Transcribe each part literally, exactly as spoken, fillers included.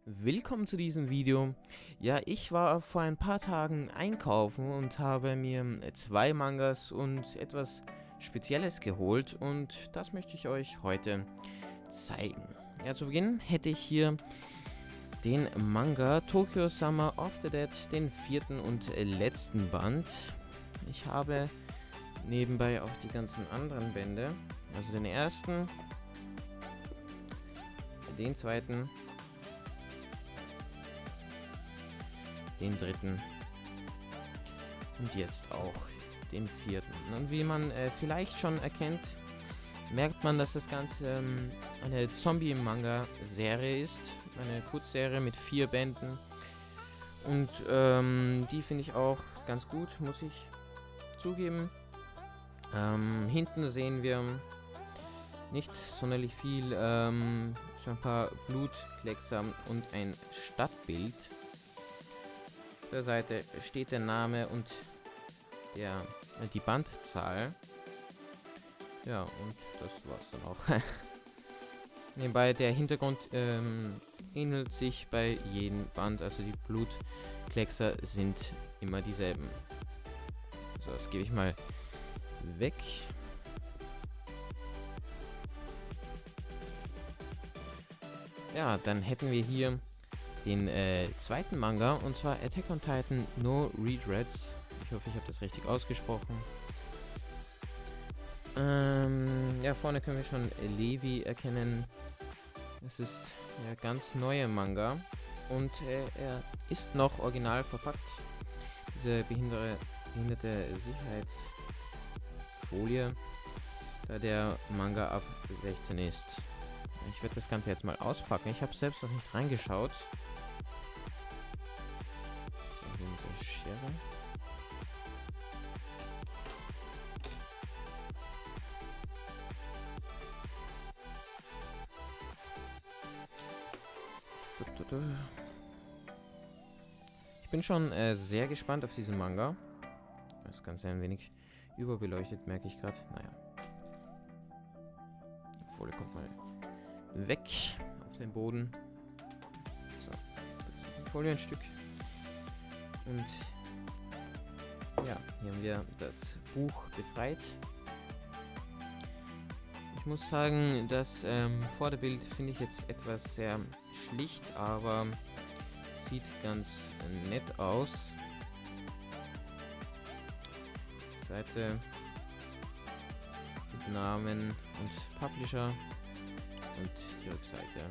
Willkommen zu diesem Video. Ja, ich war vor ein paar Tagen einkaufen und habe mir zwei Mangas und etwas Spezielles geholt und das möchte ich euch heute zeigen. Ja, zu Beginn hätte ich hier den Manga Tokyo Summer of the Dead, den vierten und letzten Band. Ich habe nebenbei auch die ganzen anderen Bände, also den ersten, den zweiten, den dritten und jetzt auch den vierten. Und wie man äh, vielleicht schon erkennt, merkt man, dass das Ganze ähm, eine Zombie-Manga-Serie ist. Eine Kurzserie mit vier Bänden. Und ähm, die finde ich auch ganz gut, muss ich zugeben. Ähm, hinten sehen wir nicht sonderlich viel, ähm, so ein paar Blutkleckser und ein Stadtbild. Auf der Seite steht der Name und der, äh, die Bandzahl. Ja, und das war's dann auch. Nebenbei, der Hintergrund ähm, ähnelt sich bei jedem Band, also die Blutkleckser sind immer dieselben. So, das gebe ich mal weg. Ja, dann hätten wir hier den äh, zweiten Manga, und zwar Attack on Titan No Regrets. Ich hoffe, ich habe das richtig ausgesprochen. Ähm, ja, vorne können wir schon Levi erkennen. Es ist ja ganz neuer Manga und äh, er ist noch original verpackt. Diese behinderte, behinderte Sicherheitsfolie, da der Manga ab sechzehn ist. Ich werde das Ganze jetzt mal auspacken. Ich habe selbst noch nicht reingeschaut. Mit der Schere. Ich bin schon äh, sehr gespannt auf diesen Manga. Das Ganze ein wenig überbeleuchtet, merke ich gerade. Naja. Die Folie kommt mal weg auf den Boden. So, das Folie ein Stück. Und ja, hier haben wir das Buch befreit. Ich muss sagen, das ähm, Vorderbild finde ich jetzt etwas sehr schlicht, aber sieht ganz nett aus. Seite mit Namen und Publisher und die Rückseite.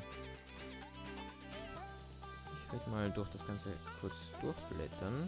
Ich werde mal durch das Ganze kurz durchblättern.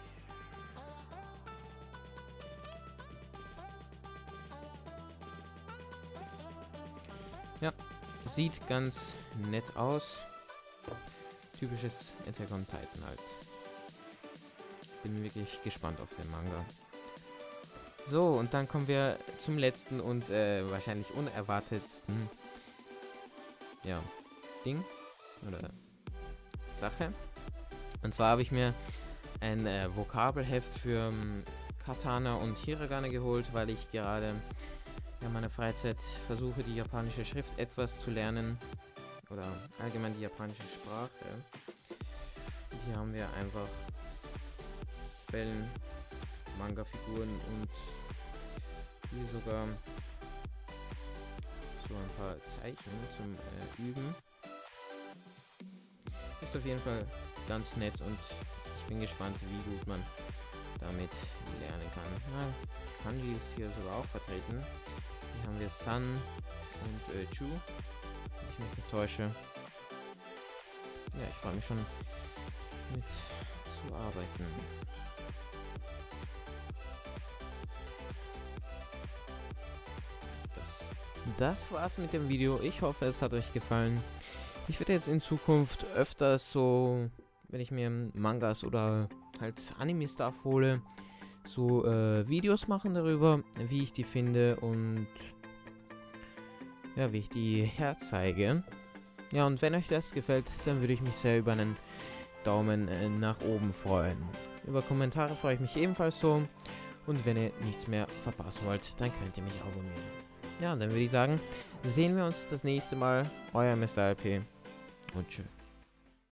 Ja, sieht ganz nett aus. Typisches Attack on Titan halt. Bin wirklich gespannt auf den Manga. So, und dann kommen wir zum letzten und äh, wahrscheinlich unerwartetsten ja, Ding oder Sache. Und zwar habe ich mir ein äh, Vokabelheft für ähm, Katana und Hiragana geholt, weil ich gerade in meiner Freizeit versuche, die japanische Schrift etwas zu lernen. Oder allgemein die japanische Sprache. Und hier haben wir einfach Tabellen, Manga-Figuren und hier sogar so ein paar Zeichen zum äh, Üben. Ist auf jeden Fall ganz nett und ich bin gespannt, wie gut man damit lernen kann. Ja, Kanji ist hier sogar auch vertreten. Hier haben wir Sun und äh, Chu, wenn ich mich nicht täusche. Ja, ich freue mich schon mit zu arbeiten. Das, das war's mit dem Video. Ich hoffe, es hat euch gefallen. Ich werde jetzt in Zukunft öfters so, wenn ich mir Mangas oder halt Anime-Stuff hole, so äh, Videos machen darüber, wie ich die finde und ja, wie ich die herzeige. Ja, und wenn euch das gefällt, dann würde ich mich sehr über einen Daumen äh, nach oben freuen. Über Kommentare freue ich mich ebenfalls so. Und wenn ihr nichts mehr verpassen wollt, dann könnt ihr mich abonnieren. Ja, und dann würde ich sagen, sehen wir uns das nächste Mal. Euer Mister L P und tschüss.